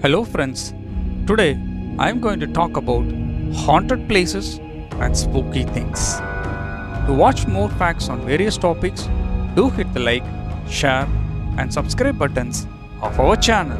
Hello friends, today I am going to talk about haunted places and spooky things. To watch more facts on various topics, do hit the like, share and subscribe buttons of our channel.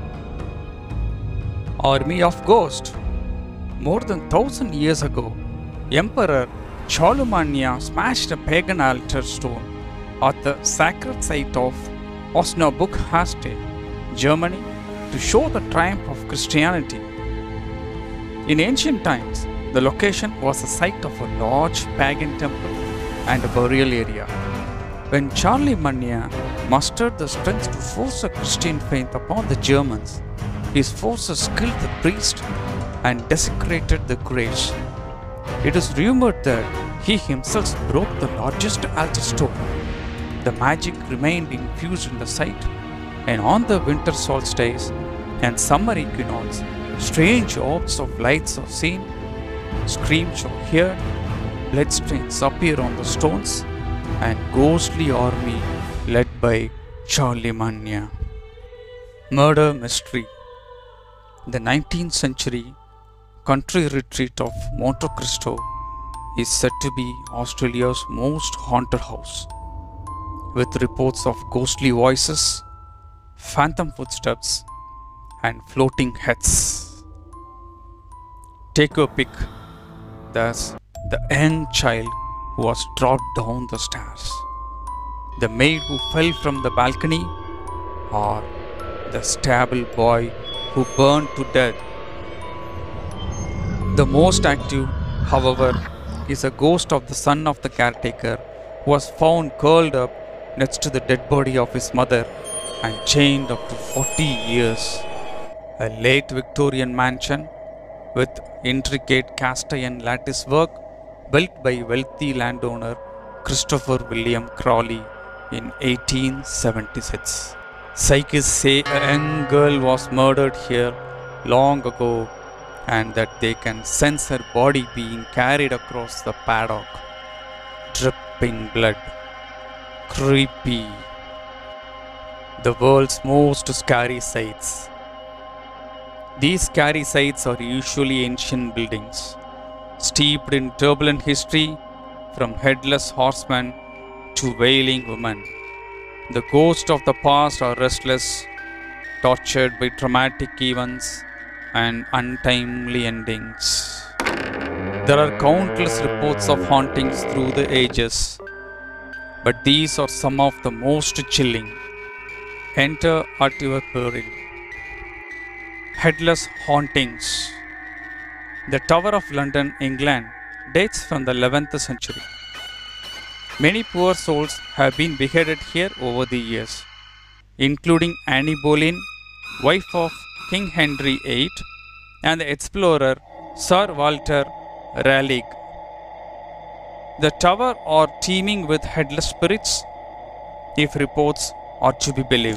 Army of Ghosts. More than 1000 years ago, Emperor Charlemagne smashed a pagan altar stone at the sacred site of Osnabrück-Haste, Germany, to show the triumph of Christianity. In ancient times, the location was the site of a large pagan temple and a burial area. When Charlemagne mustered the strength to force a Christian faith upon the Germans, his forces killed the priest and desecrated the graves. It is rumored that he himself broke the largest altar stone. The magic remained infused in the site, and on the winter solstice and summer equinox, strange orbs of lights are seen, screams are heard, bloodstains appear on the stones, and ghostly army led by Charlemagne. Murder mystery. The 19th century country retreat of Monte Cristo is said to be Australia's most haunted house, with reports of ghostly voices, phantom footsteps, and floating heads. Take your pick. There's the young child who was dropped down the stairs, the maid who fell from the balcony, or the stable boy who burned to death. The most active, however, is a ghost of the son of the caretaker who was found curled up next to the dead body of his mother and chained up to 40 years. A late Victorian mansion with intricate cast iron lattice work built by wealthy landowner Christopher William Crawley in 1876. Psychics say a young girl was murdered here long ago and that they can sense her body being carried across the paddock, dripping blood. Creepy. The world's most scary sights. These scary sites are usually ancient buildings, steeped in turbulent history, from headless horsemen to wailing women. The ghosts of the past are restless, tortured by traumatic events and untimely endings. There are countless reports of hauntings through the ages, but these are some of the most chilling. Enter at your peril. Headless hauntings. The Tower of London, England, dates from the 11th century. Many poor souls have been beheaded here over the years, including Anne Boleyn, wife of King Henry VIII, and the explorer Sir Walter Raleigh. The tower are teeming with headless spirits, if reports are to be believed.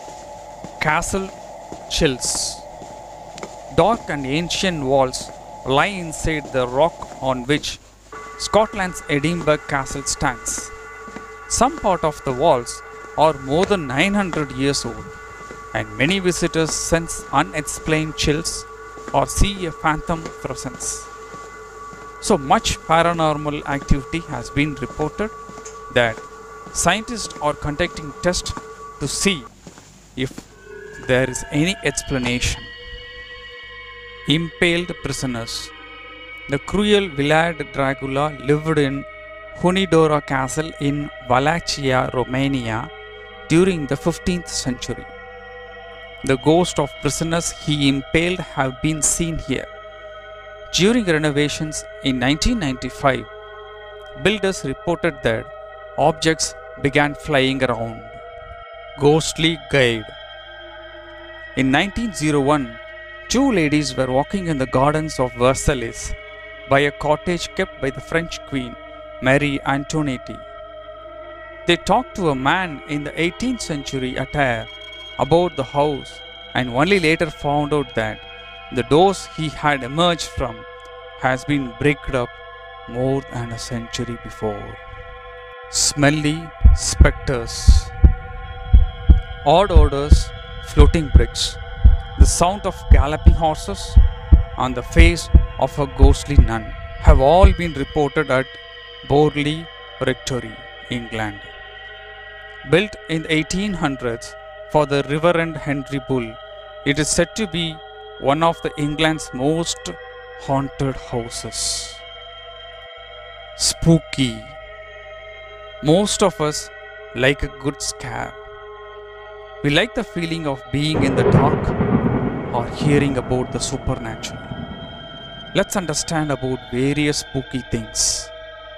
Castle chills. Dark and ancient walls lie inside the rock on which Scotland's Edinburgh Castle stands. Some part of the walls are more than 900 years old, and many visitors sense unexplained chills or see a phantom presence. So much paranormal activity has been reported that scientists are conducting tests to see if there is any explanation. Impaled prisoners. The cruel Vlad Dracula lived in Hunedoara Castle in Wallachia, Romania during the 15th century. The ghosts of prisoners he impaled have been seen here. During renovations in 1995, builders reported that objects began flying around. Ghostly guide. In 1901, two ladies were walking in the gardens of Versailles by a cottage kept by the French queen, Marie Antoinette. They talked to a man in the 18th century attire about the house and only later found out that the doors he had emerged from has been bricked up more than a century before. Smelly specters. Odd odors, floating bricks, the sound of galloping horses, and the face of a ghostly nun have all been reported at Borley Rectory, England. Built in the 1800s for the Reverend Henry Bull, it is said to be one of the England's most haunted houses. Spooky. Most of us like a good scare. We like the feeling of being in the dark or hearing about the supernatural. Let's understand about various spooky things.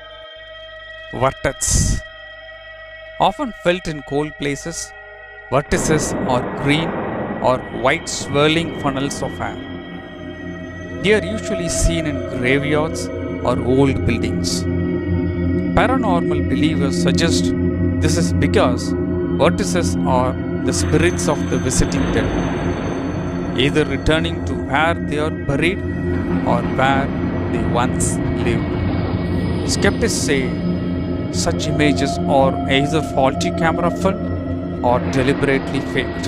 Vortex. Often felt in cold places, vortices are green or white swirling funnels of air. They are usually seen in graveyards or old buildings. Paranormal believers suggest this is because vortices are the spirits of the visiting dead, either returning to where they are buried or where they once lived. Skeptics say such images are either faulty camera film or deliberately faked.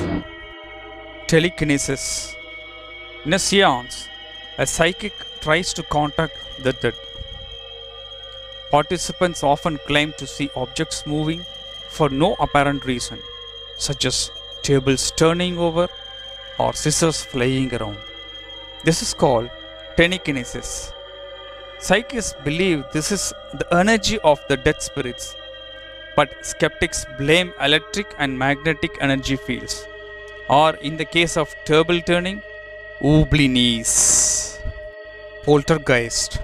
Telekinesis. In a seance, a psychic tries to contact the dead. Participants often claim to see objects moving for no apparent reason, such as tables turning over or scissors flying around. This is called telekinesis. Psychics believe this is the energy of the dead spirits, but skeptics blame electric and magnetic energy fields, or in the case of table turning, wobbly knees. Poltergeist.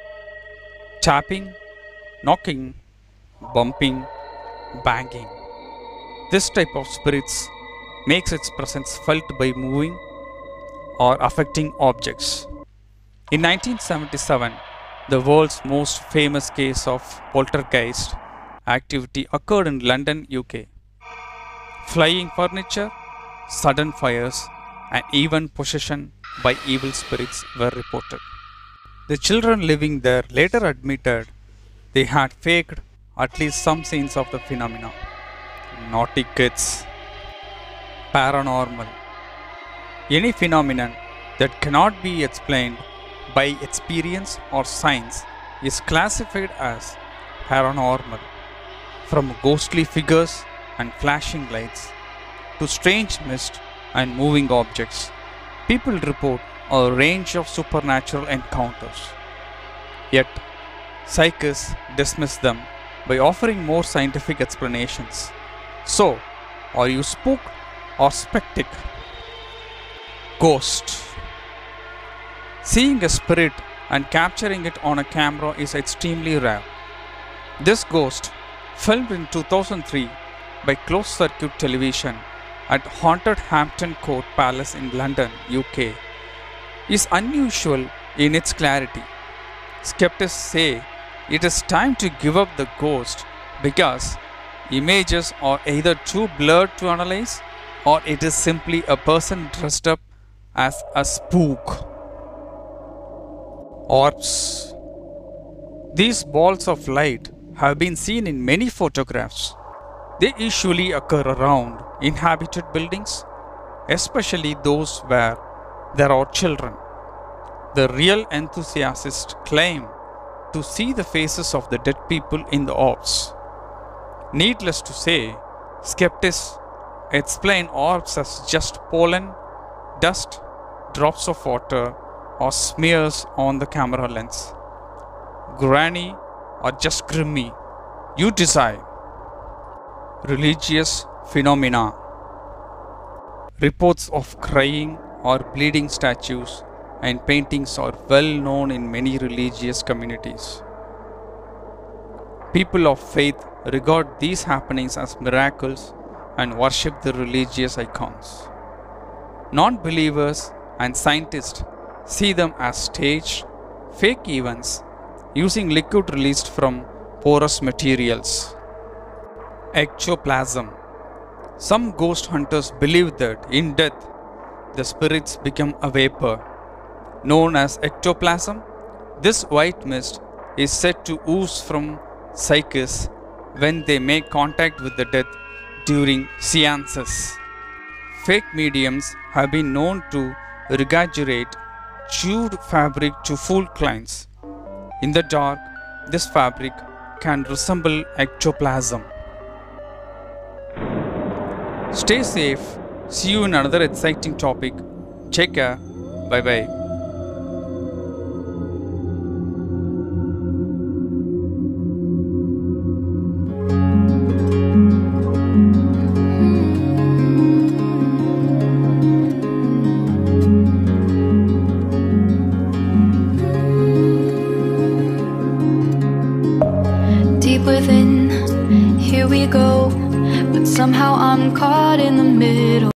Tapping, knocking, bumping, banging. This type of spirits makes its presence felt by moving or affecting objects. In 1977, the world's most famous case of poltergeist activity occurred in London, UK. Flying furniture, sudden fires, and even possession by evil spirits were reported. The children living there later admitted they had faked at least some scenes of the phenomena. Naughty kids. Paranormal. Any phenomenon that cannot be explained by experience or science is classified as paranormal. From ghostly figures and flashing lights to strange mist and moving objects, people report a range of supernatural encounters. Yet, psychics dismiss them by offering more scientific explanations. So, are you spooked or skeptic? Ghost. Seeing a spirit and capturing it on a camera is extremely rare. This ghost, filmed in 2003 by closed circuit television at haunted Hampton Court Palace in London, UK, is unusual in its clarity. Skeptics say it is time to give up the ghost because images are either too blurred to analyze or it is simply a person dressed up as a spook. Orbs. These balls of light have been seen in many photographs. They usually occur around inhabited buildings, especially those where there are children. The real enthusiasts claim to see the faces of the dead people in the orbs. Needless to say, skeptics explain orbs as just pollen, dust, drops of water, or smears on the camera lens. Granny or just grimy, you decide. Religious phenomena. Reports of crying or bleeding statues and paintings are well known in many religious communities. People of faith regard these happenings as miracles and worship the religious icons. Non-believers and scientists see them as staged, fake events using liquid released from porous materials. Ectoplasm. Some ghost hunters believe that in death, the spirits become a vapor. Known as ectoplasm, this white mist is said to ooze from psychics when they make contact with the dead during seances. fake mediums have been known to regurgitate chewed fabric to fool clients. In the dark, this fabric can resemble ectoplasm. Stay safe. See you in another exciting topic. Take care. Bye bye. Deep within, here we go, but somehow I'm caught in the middle.